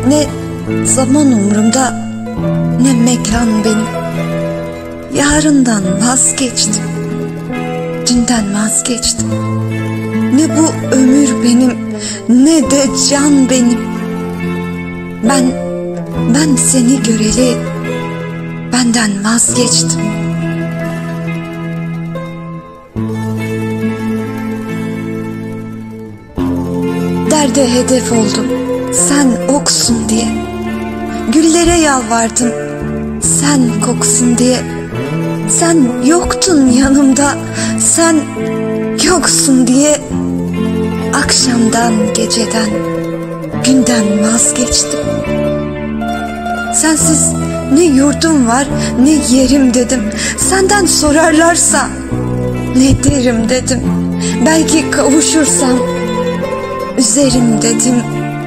Ne zaman umurumda, ne mekan benim. Yarından vazgeçtim, dünden vazgeçtim. Ne bu ömür benim, ne de can benim. Ben seni göreli benden vazgeçtim. Derde hedef oldum, sen oksun diye. Güllere yalvardım, sen koksun diye. Sen yoktun yanımda, sen yoksun diye. Akşamdan, geceden, günden vazgeçtim. Sensiz ne yurdum var, ne yerim dedim. Senden sorarlarsa ne derim dedim. Belki kavuşursam üzerim dedim.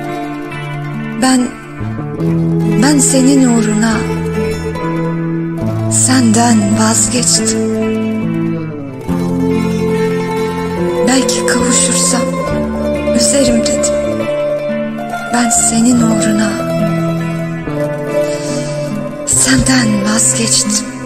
Ben senin uğruna senden vazgeçtim. Belki kavuşursam üzerim dedim. Ben senin uğruna senden vazgeçtim.